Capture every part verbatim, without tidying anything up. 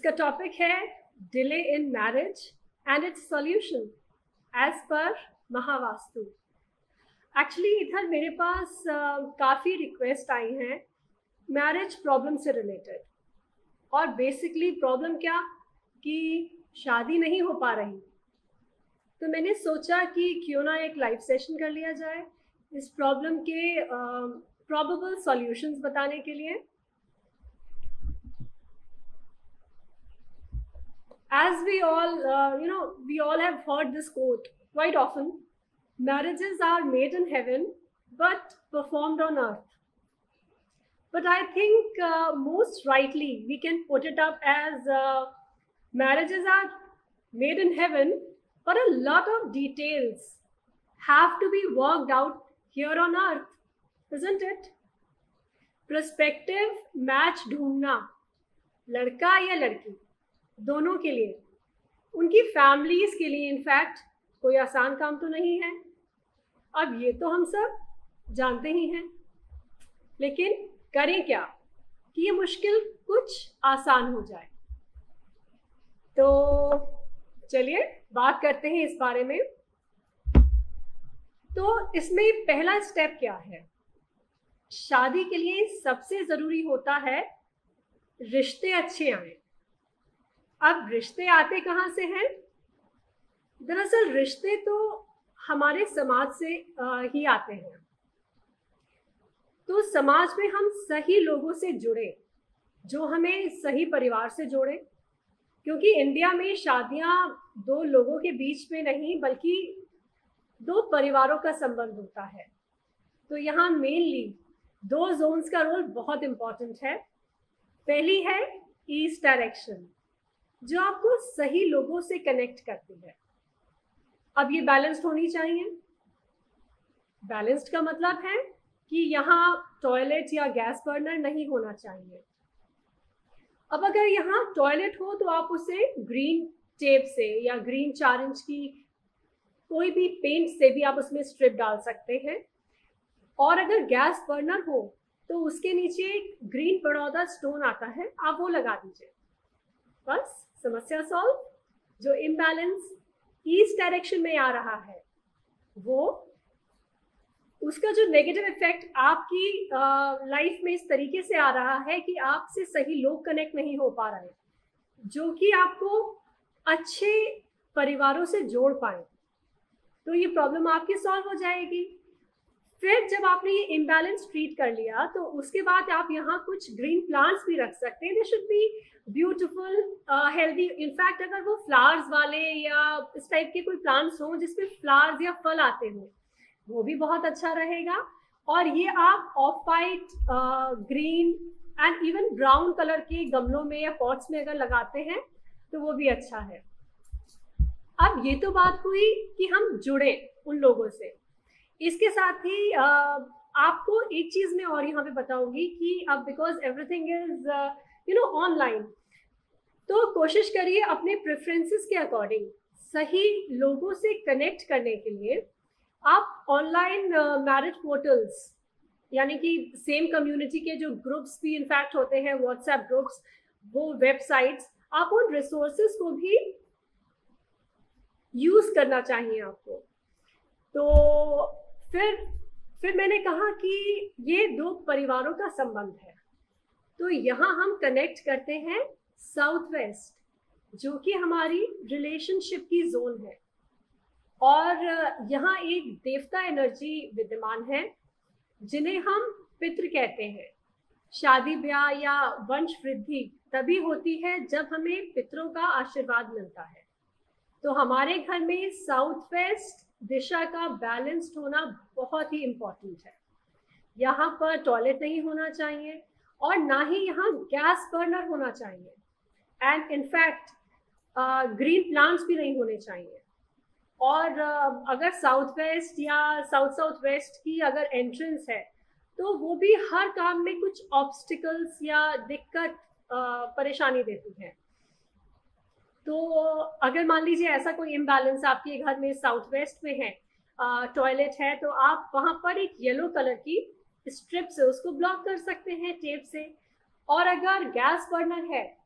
जिसका टॉपिक है delay in marriage and its solution as per MahaVastu. Actually इधर मेरे पास uh, काफ़ी रिक्वेस्ट आई हैं मैरिज प्रॉब्लम से रिलेटेड, और बेसिकली प्रॉब्लम क्या कि शादी नहीं हो पा रही। तो मैंने सोचा कि क्यों ना एक लाइव सेशन कर लिया जाए इस प्रॉब्लम के प्रॉबेबल uh, सॉल्यूशंस बताने के लिए। As we all, uh, you know, we all have heard this quote quite often: marriages are made in heaven, but performed on earth. But I think uh, most rightly we can put it up as uh, marriages are made in heaven, but a lot of details have to be worked out here on earth, isn't it? Prospective match ढूंढना, लड़का या लड़की दोनों के लिए, उनकी families के लिए इनफैक्ट कोई आसान काम तो नहीं है। अब ये तो हम सब जानते ही हैं, लेकिन करें क्या कि ये मुश्किल कुछ आसान हो जाए। तो चलिए बात करते हैं इस बारे में। तो इसमें पहला स्टेप क्या है? शादी के लिए सबसे ज़रूरी होता है रिश्ते अच्छे आए। अब रिश्ते आते कहाँ से हैं? दरअसल रिश्ते तो हमारे समाज से ही आते हैं। तो समाज में हम सही लोगों से जुड़े जो हमें सही परिवार से जोड़े, क्योंकि इंडिया में शादियाँ दो लोगों के बीच में नहीं बल्कि दो परिवारों का संबंध होता है। तो यहाँ मेनली दो जोन्स का रोल बहुत इम्पोर्टेंट है। पहली है ईस्ट डायरेक्शन, जो आपको सही लोगों से कनेक्ट करती है। अब ये बैलेंस्ड होनी चाहिए। बैलेंस्ड का मतलब है कि यहाँ टॉयलेट या गैस बर्नर नहीं होना चाहिए। अब अगर यहाँ टॉयलेट हो तो आप उसे ग्रीन टेप से या ग्रीन चार इंच की कोई भी पेंट से भी आप उसमें स्ट्रिप डाल सकते हैं। और अगर गैस बर्नर हो तो उसके नीचे एक ग्रीन बड़ौदा स्टोन आता है, आप वो लगा दीजिए, बस समस्या सॉल्व। जो इम्बैलेंस ईस्ट डायरेक्शन में आ रहा है वो उसका जो नेगेटिव इफेक्ट आपकी लाइफ में इस तरीके से आ रहा है कि आपसे सही लोग कनेक्ट नहीं हो पा रहे जो कि आपको अच्छे परिवारों से जोड़ पाए, तो ये प्रॉब्लम आपकी सॉल्व हो जाएगी। फिर जब आपने ये इम्बैलेंस ट्रीट कर लिया तो उसके बाद आप यहाँ कुछ ग्रीन प्लांट्स भी रख सकते हैं। They should be beautiful, healthy. In fact अगर वो फ्लावर्स वाले या इस टाइप के कोई प्लांट्स हों जिसपे फ्लावर्स या फल आते हों, वो भी बहुत अच्छा रहेगा। और ये आप off white, green and even brown colour के गमलों में या पॉट्स में अगर लगाते हैं तो वो भी अच्छा है। अब ये तो बात हुई कि हम जुड़े उन लोगों से। इसके साथ ही uh, आपको एक चीज़ मैं और यहाँ पे बताऊंगी कि अब because everything is you know online, तो कोशिश करिए अपने प्रेफरेंसेस के अकॉर्डिंग सही लोगों से कनेक्ट करने के लिए आप ऑनलाइन मैरिज पोर्टल्स, यानी कि सेम कम्युनिटी के जो ग्रुप्स भी इनफैक्ट होते हैं, व्हाट्सएप ग्रुप्स, वो वेबसाइट्स, आप उन रिसोर्सेज को भी यूज़ करना चाहिए आपको। तो फिर फिर मैंने कहा कि ये दो परिवारों का संबंध है, तो यहाँ हम कनेक्ट करते हैं साउथ वेस्ट, जो कि हमारी रिलेशनशिप की जोन है। और यहाँ एक देवता एनर्जी विद्यमान है जिन्हें हम पितृ कहते हैं। शादी ब्याह या वंश वृद्धि तभी होती है जब हमें पितरों का आशीर्वाद मिलता है। तो हमारे घर में साउथ वेस्ट दिशा का बैलेंस्ड होना बहुत ही इम्पोर्टेंट है। यहाँ पर टॉयलेट नहीं होना चाहिए और ना ही यहाँ गैस बर्नर होना चाहिए, एंड इनफैक्ट ग्रीन प्लांट्स भी नहीं होने चाहिए। और uh, अगर साउथ वेस्ट या साउथ साउथ वेस्ट की अगर एंट्रेंस है तो वो भी हर काम में कुछ ऑब्स्टिकल्स या दिक्कत uh, परेशानी देती है। तो अगर मान लीजिए ऐसा कोई इम्बैलेंस आपके घर में साउथ वेस्ट में है, टॉयलेट है, तो आप वहाँ पर एक येलो कलर की स्ट्रिप से उसको ब्लॉक कर सकते हैं टेप से। और अगर गैस बर्नर है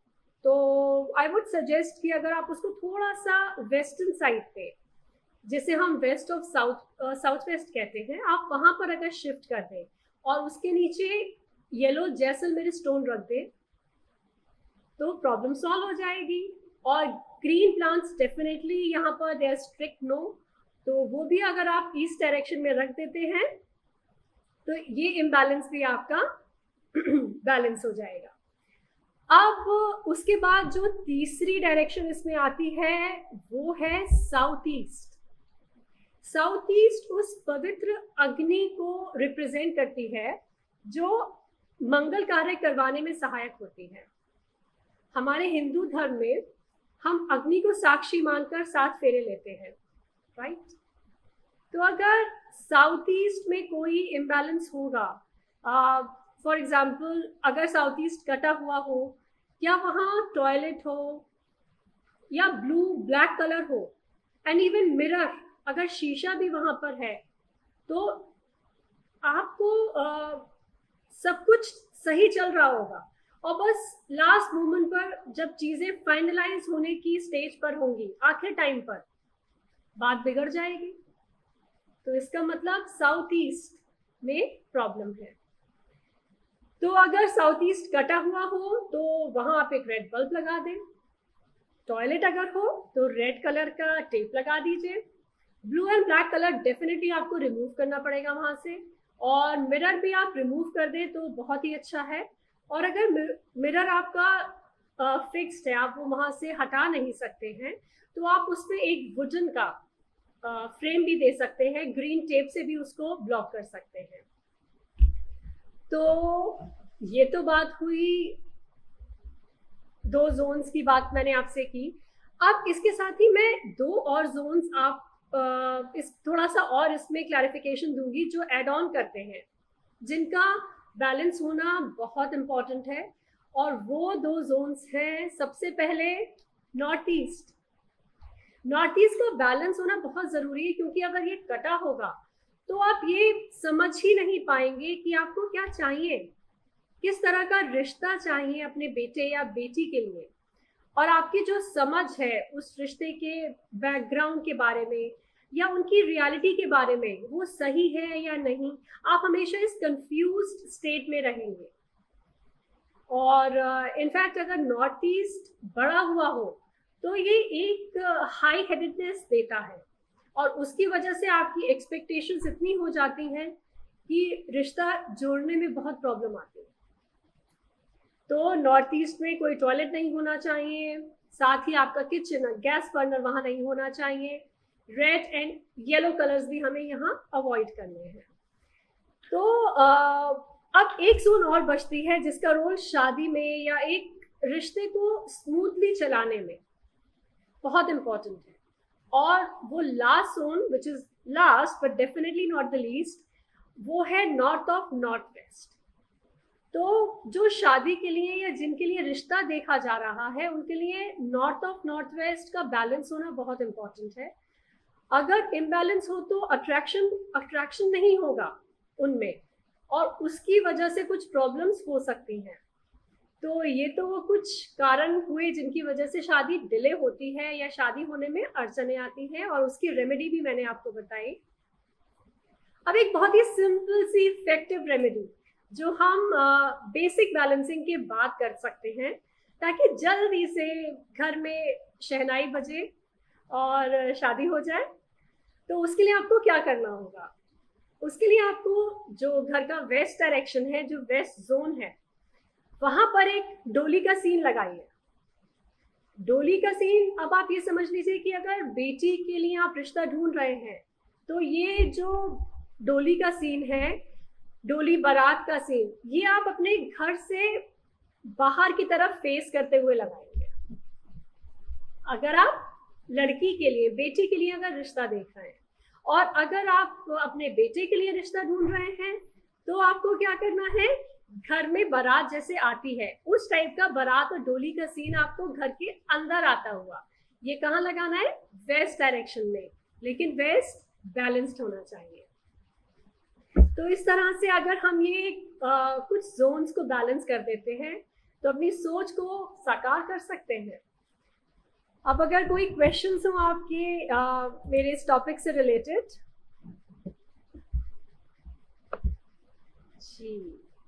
तो आई वुड सजेस्ट कि अगर आप उसको थोड़ा सा वेस्टर्न साइड पे, जिसे हम west of south south west कहते हैं, आप वहाँ पर अगर शिफ्ट कर दें और उसके नीचे येलो जैसलमेरी स्टोन रख दें तो प्रॉब्लम सॉल्व हो जाएगी। और ग्रीन प्लांट्स डेफिनेटली यहाँ पर दे आर स्ट्रिक्ट नो, तो वो भी अगर आप ईस्ट डायरेक्शन में रख देते हैं तो ये इम्बैलेंस भी आपका बैलेंस हो जाएगा। अब उसके बाद जो तीसरी डायरेक्शन इसमें आती है वो है साउथ ईस्ट। साउथ ईस्ट उस पवित्र अग्नि को रिप्रेजेंट करती है जो मंगल कार्य करवाने में सहायक होती है। हमारे हिंदू धर्म में हम अग्नि को साक्षी मानकर सात फेरे लेते हैं, राइट। तो अगर साउथ ईस्ट में कोई इम्बैलेंस होगा, फॉर एग्जाम्पल अगर साउथ ईस्ट कटा हुआ हो, या वहाँ टॉयलेट हो, या ब्लू ब्लैक कलर हो, एंड इवन मिरर, अगर शीशा भी वहाँ पर है, तो आपको uh, सब कुछ सही चल रहा होगा और बस लास्ट मोमेंट पर जब चीज़ें फाइनलाइज होने की स्टेज पर होंगी, आखिर टाइम पर बात बिगड़ जाएगी। तो इसका मतलब साउथ ईस्ट में प्रॉब्लम है। तो अगर साउथ ईस्ट कटा हुआ हो तो वहाँ आप एक रेड बल्ब लगा दें। टॉयलेट अगर हो तो रेड कलर का टेप लगा दीजिए। Blue and black colour definitely आपको रिमूव करना पड़ेगा वहाँ से, और मिरर भी आप रिमूव कर दें तो बहुत ही अच्छा है। और अगर मिरर आपका फिक्स्ड है, आप वो वहाँ से हटा नहीं सकते हैं, तो आप उसमें एक वुडन का फ्रेम भी दे सकते हैं, ग्रीन टेप से भी उसको ब्लॉक कर सकते हैं। तो ये तो बात हुई, दो जोन्स की बात मैंने आपसे की। अब इसके साथ ही मैं दो और जोन्स आप आ, इस थोड़ा सा और इसमें क्लैरिफिकेशन दूंगी जो एड ऑन करते हैं, जिनका बैलेंस होना बहुत इम्पॉर्टेंट है। और वो दो जोन्स हैं, सबसे पहले नॉर्थ ईस्ट। नॉर्थ ईस्ट का बैलेंस होना बहुत ज़रूरी है, क्योंकि अगर ये कटा होगा तो आप ये समझ ही नहीं पाएंगे कि आपको क्या चाहिए, किस तरह का रिश्ता चाहिए अपने बेटे या बेटी के लिए, और आपकी जो समझ है उस रिश्ते के बैकग्राउंड के बारे में या उनकी रियलिटी के बारे में, वो सही है या नहीं, आप हमेशा इस कंफ्यूज्ड स्टेट में रहेंगे। और इनफैक्ट uh, अगर नॉर्थ ईस्ट बड़ा हुआ हो तो ये एक हाई uh, हेडेडनेस देता है, और उसकी वजह से आपकी एक्सपेक्टेशंस इतनी हो जाती हैं कि रिश्ता जोड़ने में बहुत प्रॉब्लम आती है। तो नॉर्थ ईस्ट में कोई टॉयलेट नहीं होना चाहिए, साथ ही आपका किचन गैस बर्नर वहाँ नहीं होना चाहिए। रेड एंड येलो कलर्स भी हमें यहाँ अवॉइड करने हैं। तो आ, अब एक जोन और बचती है जिसका रोल शादी में या एक रिश्ते को स्मूथली चलाने में बहुत इम्पोर्टेंट है, और वो last zone which is last but definitely not the least, वो है नॉर्थ ऑफ नॉर्थ वेस्ट। तो जो शादी के लिए या जिनके लिए रिश्ता देखा जा रहा है उनके लिए नॉर्थ ऑफ नॉर्थ वेस्ट का बैलेंस होना बहुत इम्पोर्टेंट है। अगर इम्बैलेंस हो तो अट्रैक्शन अट्रैक्शन नहीं होगा उनमें, और उसकी वजह से कुछ प्रॉब्लम्स हो सकती हैं। तो ये तो वो कुछ कारण हुए जिनकी वजह से शादी डिले होती है या शादी होने में अड़चने आती हैं, और उसकी रेमेडी भी मैंने आपको बताई। अब एक बहुत ही सिंपल सी इफेक्टिव रेमेडी जो हम बेसिक uh, बैलेंसिंग के बाद कर सकते हैं, ताकि जल्दी से घर में शहनाई बजे और शादी हो जाए। तो उसके लिए आपको क्या करना होगा? उसके लिए आपको जो घर का वेस्ट डायरेक्शन है, जो वेस्ट जोन है, वहां पर एक डोली का सीन लगाइए। डोली का सीन, अब आप ये समझ लीजिए कि अगर बेटी के लिए आप रिश्ता ढूंढ रहे हैं तो ये जो डोली का सीन है, डोली बारात का सीन, ये आप अपने घर से बाहर की तरफ फेस करते हुए लगाएंगे। अगर आप लड़की के लिए, बेटी के लिए अगर रिश्ता देख रहे हैं, और अगर आप अपने बेटे के लिए रिश्ता ढूंढ रहे हैं, तो आपको क्या करना है, घर में बारात जैसे आती है उस टाइप का बारात और डोली का सीन आपको घर के अंदर आता हुआ, ये कहाँ लगाना है? वेस्ट डायरेक्शन में, लेकिन वेस्ट बैलेंस्ड होना चाहिए। तो इस तरह से अगर हम ये आ, कुछ जोन्स को बैलेंस कर देते हैं तो अपनी सोच को साकार कर सकते हैं। अब अगर कोई क्वेश्चंस हो आपके आ, मेरे इस टॉपिक से रिलेटेड। जी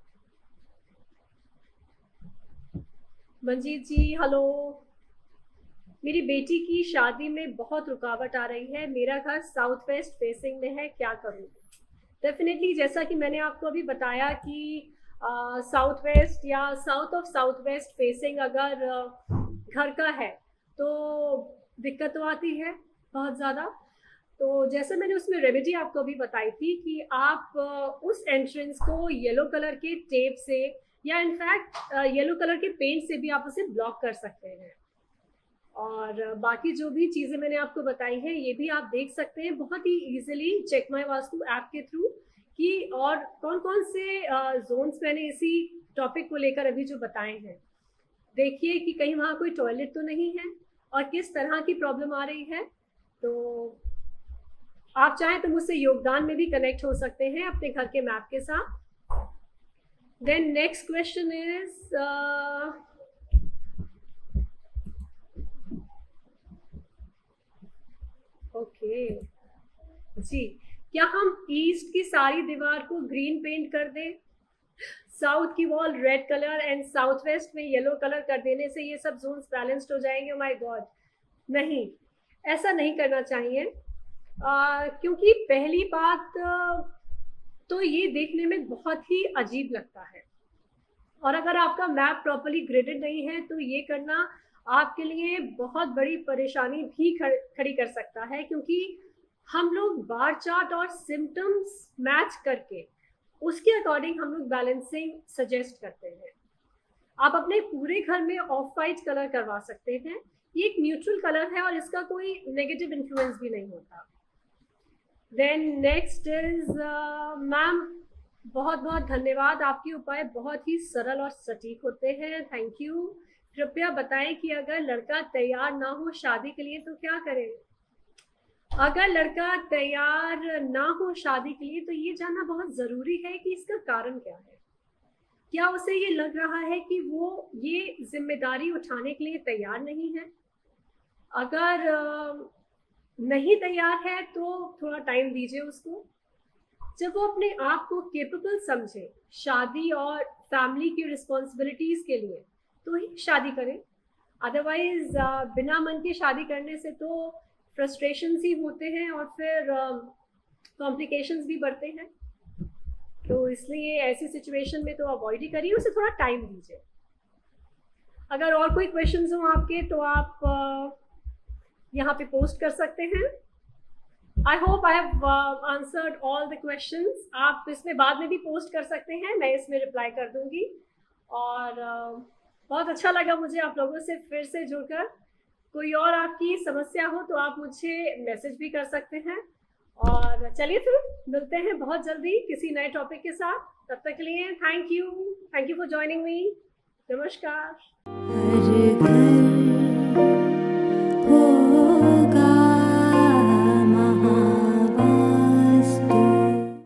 मंजीत जी हेलो। मेरी बेटी की शादी में बहुत रुकावट आ रही है, मेरा घर साउथ वेस्ट फेसिंग में है, क्या करूं? डेफिनेटली जैसा कि मैंने आपको अभी बताया कि साउथ वेस्ट या south of south west facing अगर uh, घर का है तो दिक्कत तो आती है बहुत ज़्यादा। तो जैसे मैंने उसमें रेमेडी आपको अभी बताई थी कि आप uh, उस एंट्रेंस को येलो कलर के टेप से या इनफैक्ट येलो कलर के पेंट से भी आप उसे ब्लॉक कर सकते हैं। और बाकी जो भी चीज़ें मैंने आपको बताई हैं ये भी आप देख सकते हैं बहुत ही easily check my Vastu app के थ्रू कि और कौन कौन से जोन्स मैंने इसी टॉपिक को लेकर अभी जो बताए हैं। देखिए कि कहीं वहाँ कोई टॉयलेट तो नहीं है और किस तरह की प्रॉब्लम आ रही है। तो आप चाहें तो मुझसे योगदान में भी कनेक्ट हो सकते हैं अपने घर के मैप के साथ। Then next question is okay जी, क्या हम ईस्ट की सारी दीवार को ग्रीन पेंट कर दें, साउथ की wall red colour and south west में येलो कलर कर देने से ये सब जोन्स बैलेंस्ड हो जाएंगे? माय गॉड, नहीं, ऐसा नहीं करना चाहिए। आ, क्योंकि पहली बात तो ये देखने में बहुत ही अजीब लगता है और अगर आपका मैप प्रॉपर्ली ग्रिडेड नहीं है तो ये करना आपके लिए बहुत बड़ी परेशानी भी खड़ी कर सकता है, क्योंकि हम लोग बार चार्ट और सिम्टम्स मैच करके उसके अकॉर्डिंग हम लोग बैलेंसिंग सजेस्ट करते हैं। आप अपने पूरे घर में ऑफ वाइट कलर करवा सकते हैं, ये एक न्यूट्रल कलर है और इसका कोई नेगेटिव इन्फ्लुएंस भी नहीं होता। देन नेक्स्ट इज मैम, बहुत बहुत धन्यवाद, आपके उपाय बहुत ही सरल और सटीक होते हैं, थैंक यू। कृपया बताएं कि अगर लड़का तैयार ना हो शादी के लिए तो क्या करें? अगर लड़का तैयार ना हो शादी के लिए तो ये जानना बहुत ज़रूरी है कि इसका कारण क्या है। क्या उसे ये लग रहा है कि वो ये जिम्मेदारी उठाने के लिए तैयार नहीं है? अगर नहीं तैयार है तो थोड़ा टाइम दीजिए उसको। जब वो अपने आप को केपेबल समझे शादी और फैमिली की रिस्पॉन्सिबिलिटीज़ के लिए तो ही शादी करें। अदरवाइज बिना मन के शादी करने से तो फ्रस्ट्रेशंस ही होते हैं और फिर कॉम्प्लिकेशंस uh, भी बढ़ते हैं। तो इसलिए ऐसी सिचुएशन में तो अवॉइड ही करिए, उसे थोड़ा टाइम दीजिए। अगर और कोई क्वेश्चंस हो आपके तो आप uh, यहाँ पे पोस्ट कर सकते हैं। I hope I have answered all the questions. आप इसमें बाद में भी पोस्ट कर सकते हैं, मैं इसमें रिप्लाई कर दूंगी। और uh, बहुत अच्छा लगा मुझे आप लोगों से फिर से जुड़कर। कोई और आपकी समस्या हो तो आप मुझे मैसेज भी कर सकते हैं। और चलिए फिर मिलते हैं बहुत जल्दी किसी नए टॉपिक के साथ। तब तक के लिए thank you, thank you for joining me. नमस्कार।